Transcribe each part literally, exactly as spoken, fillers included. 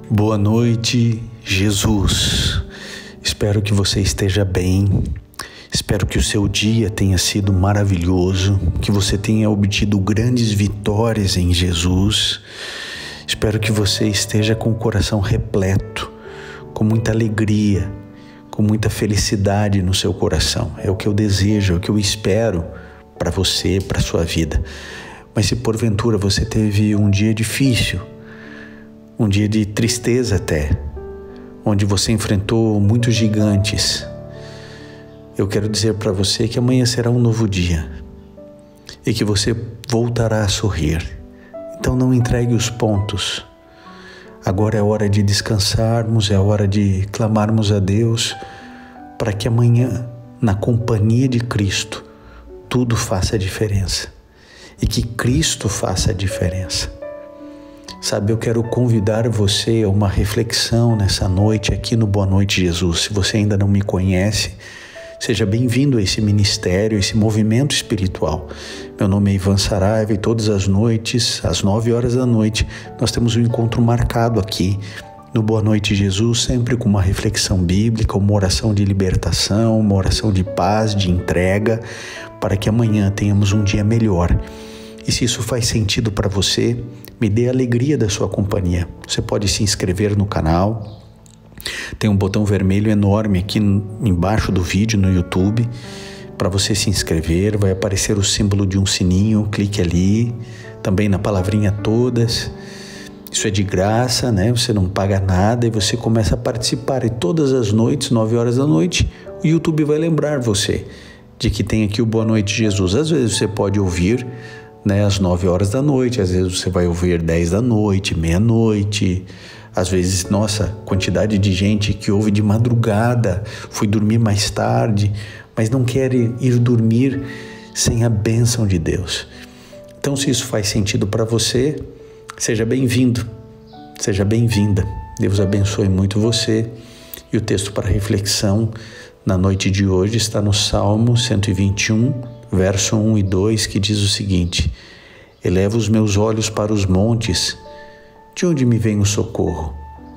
Boa noite, Jesus. Espero que você esteja bem. Espero que o seu dia tenha sido maravilhoso, que você tenha obtido grandes vitórias em Jesus. Espero que você esteja com o coração repleto, com muita alegria, com muita felicidade no seu coração. É o que eu desejo, é o que eu espero para você, para a sua vida. Mas se porventura você teve um dia difícil, um dia de tristeza até, onde você enfrentou muitos gigantes, eu quero dizer para você que amanhã será um novo dia e que você voltará a sorrir. Então não entregue os pontos. Agora é hora de descansarmos, é hora de clamarmos a Deus para que amanhã, na companhia de Cristo, tudo faça a diferença e que Cristo faça a diferença. Sabe, eu quero convidar você a uma reflexão nessa noite aqui no Boa Noite Jesus. Se você ainda não me conhece, seja bem-vindo a esse ministério, esse movimento espiritual. Meu nome é Ivan Saraiva e todas as noites, às nove horas da noite, nós temos um encontro marcado aqui no Boa Noite Jesus, sempre com uma reflexão bíblica, uma oração de libertação, uma oração de paz, de entrega, para que amanhã tenhamos um dia melhor. E se isso faz sentido para você, me dê a alegria da sua companhia. Você pode se inscrever no canal. Tem um botão vermelho enorme aqui embaixo do vídeo no YouTube para você se inscrever. Vai aparecer o símbolo de um sininho, clique ali. Também na palavrinha todas. Isso é de graça, né? Você não paga nada e você começa a participar. E todas as noites, nove horas da noite, o YouTube vai lembrar você de que tem aqui o Boa Noite Jesus. Às vezes você pode ouvir, né, às nove horas da noite, às vezes você vai ouvir dez da noite, meia-noite. Às vezes, nossa, quantidade de gente que ouve de madrugada, fui dormir mais tarde, mas não quer ir dormir sem a bênção de Deus. Então, se isso faz sentido para você, seja bem-vindo, seja bem-vinda. Deus abençoe muito você. E o texto para reflexão na noite de hoje está no Salmo cento e vinte e um, verso um e dois, que diz o seguinte: Eleva os meus olhos para os montes, de onde me vem o socorro?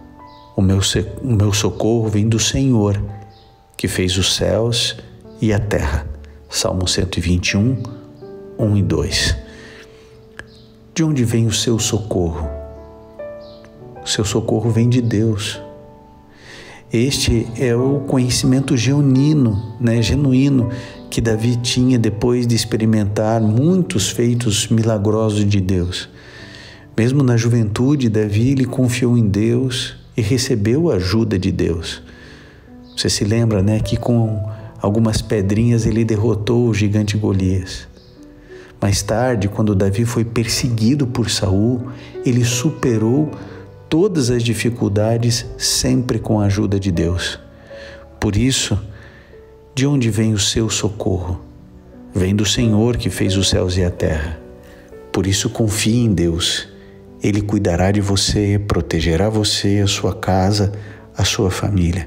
O meu, o meu socorro vem do Senhor, que fez os céus e a terra. Salmo cento e vinte e um, um e dois. De onde vem o seu socorro? O seu socorro vem de Deus. Este é o conhecimento genuíno, né, genuíno que Davi tinha depois de experimentar muitos feitos milagrosos de Deus. Mesmo na juventude, Davi ele confiou em Deus e recebeu a ajuda de Deus. Você se lembra, né, que com algumas pedrinhas ele derrotou o gigante Golias. Mais tarde, quando Davi foi perseguido por Saul, ele superou todas as dificuldades sempre com a ajuda de Deus. Por isso, de onde vem o seu socorro? Vem do Senhor que fez os céus e a terra. Por isso confie em Deus. Ele cuidará de você, protegerá você, a sua casa, a sua família.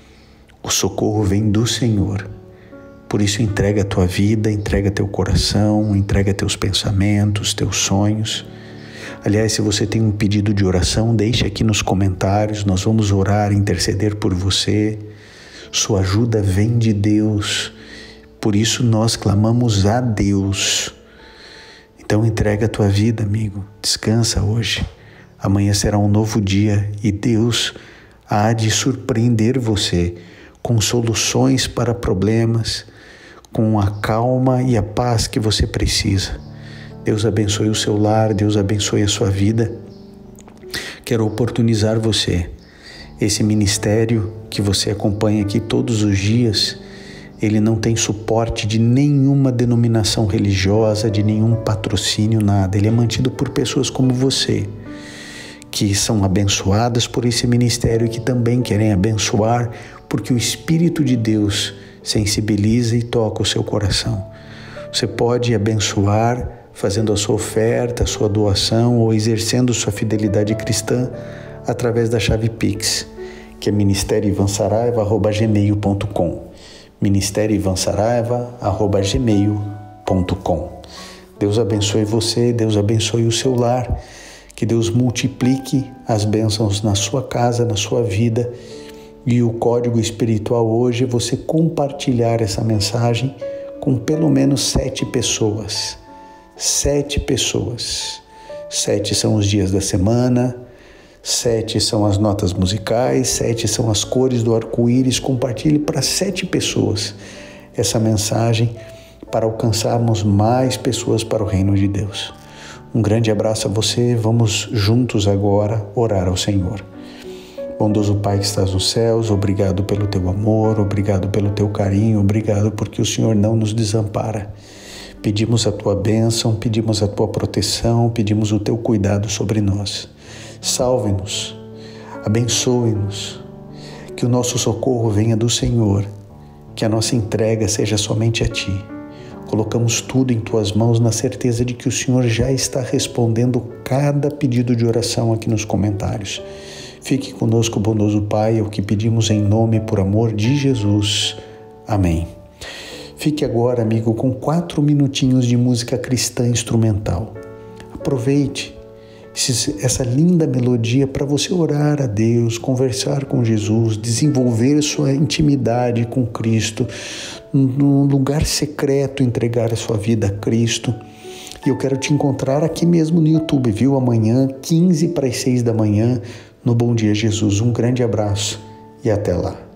O socorro vem do Senhor. Por isso entrega a tua vida, entrega teu coração, entrega teus pensamentos, teus sonhos. Aliás, se você tem um pedido de oração, deixe aqui nos comentários. Nós vamos orar, interceder por você. Sua ajuda vem de Deus. Por isso nós clamamos a Deus. Então entrega a tua vida, amigo. Descansa hoje. Amanhã será um novo dia e Deus há de surpreender você com soluções para problemas, com a calma e a paz que você precisa. Deus abençoe o seu lar, Deus abençoe a sua vida. Quero oportunizar você. Esse ministério que você acompanha aqui todos os dias, ele não tem suporte de nenhuma denominação religiosa, de nenhum patrocínio, nada. Ele é mantido por pessoas como você, que são abençoadas por esse ministério e que também querem abençoar, porque o Espírito de Deus sensibiliza e toca o seu coração. Você pode abençoar fazendo a sua oferta, a sua doação ou exercendo sua fidelidade cristã através da chave Pix, que é ministério ivan saraiva arroba gmail ponto com. ministério ivan saraiva arroba gmail ponto com. Deus abençoe você, Deus abençoe o seu lar, Que Deus multiplique as bênçãos na sua casa, na sua vida. E o código espiritual hoje é você compartilhar essa mensagem com pelo menos sete pessoas. Sete pessoas. Sete são os dias da semana, sete são as notas musicais, sete são as cores do arco-íris. Compartilhe para sete pessoas essa mensagem para alcançarmos mais pessoas para o reino de Deus. Um grande abraço a você. Vamos juntos agora orar ao Senhor. Bondoso Pai que estás nos céus, obrigado pelo teu amor, obrigado pelo teu carinho, obrigado porque o Senhor não nos desampara. Pedimos a tua bênção, pedimos a tua proteção, pedimos o teu cuidado sobre nós. Salve-nos, abençoe-nos, que o nosso socorro venha do Senhor, que a nossa entrega seja somente a ti. Colocamos tudo em tuas mãos na certeza de que o Senhor já está respondendo cada pedido de oração aqui nos comentários. Fique conosco, bondoso Pai, é o que pedimos em nome e por amor de Jesus. Amém. Fique agora, amigo, com quatro minutinhos de música cristã instrumental. Aproveite essa linda melodia para você orar a Deus, conversar com Jesus, desenvolver sua intimidade com Cristo, num lugar secreto, entregar a sua vida a Cristo. E eu quero te encontrar aqui mesmo no YouTube, viu? Amanhã, quinze para as seis da manhã, no Bom Dia Jesus. Um grande abraço e até lá.